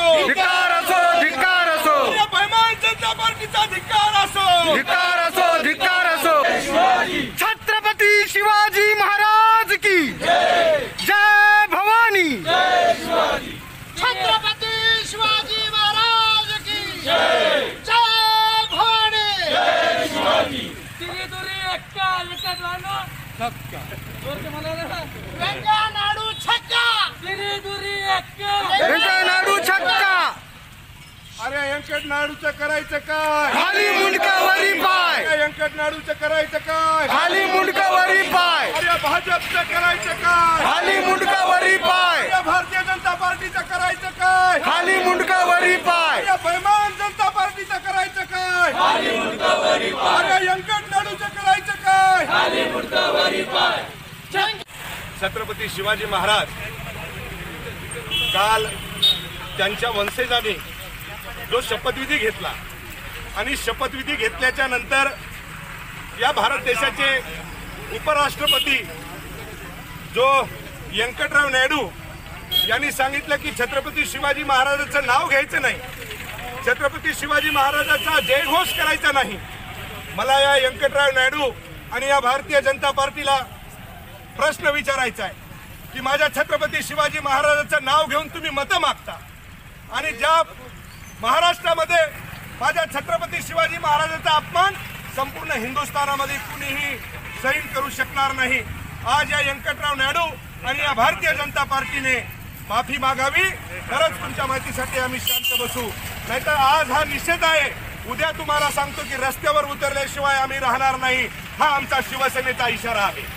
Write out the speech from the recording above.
धिक्कार असो, धिक्कार असो, बेमान जनता पार्टीचा धिक्कार असो, धिक्कार असो, धिक्कार असो। छत्रपती शिवाजी महाराज की जय भवानी। छत्रपती शिवाजी महाराज की जय भवानी। व्यंकय्या नायडू छक्का, व्यंकय्या नायडू छक्का। अरे व्यंकट नायडूचं करायचं काय? खाली मुंडका वरी पाय, व्यंकट नायडूचं करायचं काय? खाली मुंडका वरी पाय, अरे भाजपचं करायचं काय? खाली मुंडका वरी पाय, अरे भारतीय जनता पार्टीचं करायचं काय? खाली मुंडका वरी पाय, अरे बेमान जनता पार्टीचं करायचं काय? अरे व्यंकट नायडूचं करायचं काय? छत्रपती शिवाजी महाराज काल त्यांच्या वंशजांनी जो शपथविधी घेतला आणि शपथविधी घेतल्याच्या नंतर या भारत देशाचे उपराष्ट्रपती जो व्यंकटराव नायडू यांनी सांगितलं की छत्रपती शिवाजी महाराजांचं नाव घ्यायचं नाही, छत्रपती शिवाजी महाराजांचा जयघोष करायचा नाही। मला या व्यंकटराव नायडू आणि या भारतीय जनता पार्टीला प्रश्न विचारायचा आहे की माझ्या छत्रपती शिवाजी महाराजांचं नाव घेऊन तुम्ही मतं मागता आणि ज्या महाराष्ट्रामध्ये माझ्या छत्रपती शिवाजी महाराजांचा अपमान संपूर्ण हिंदुस्थानामध्ये कुणीही सहन करू शकणार नाही। आज या व्यंकटराव नायडू आणि या भारतीय जनता पार्टीने माफी मागावी, तरच तुमच्या माहितीसाठी आम्ही शांत बसू, नाहीतर आज हा निषेध आहे, उद्या तुम्हाला सांगतो की रस्त्यावर उतरल्याशिवाय आम्ही राहणार नाही। हा आमचा शिवसेनेचा इशारा आहे।